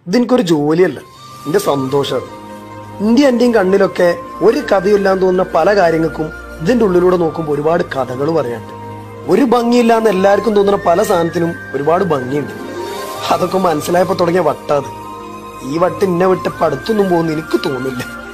ഇതെനിക്കൊരു ജോലിയല്ല, എന്റെ സന്തോഷമാണ്. എന്റെയും കണ്ണിലൊക്കെ ഒരു കഥയില്ലാന്ന് തോന്നുന്ന പല കാര്യങ്ങൾക്കും ഇതിന്റെ ഉള്ളിലൂടെ നോക്കുമ്പോൾ ഒരുപാട് കഥകൾ പറയാനുണ്ട്. ഒരു ഭംഗിയില്ലാന്ന് എല്ലാവർക്കും തോന്നുന്ന പല സാധനത്തിനും ഒരുപാട് ഭംഗിയുണ്ട്. അതൊക്കെ മനസ്സിലായപ്പോ തുടങ്ങിയ വട്ടാത്. ഈ വട്ട് ഇന്നെ വിട്ട് അടുത്തൊന്നും പോകുന്ന എനിക്ക് തോന്നില്ല.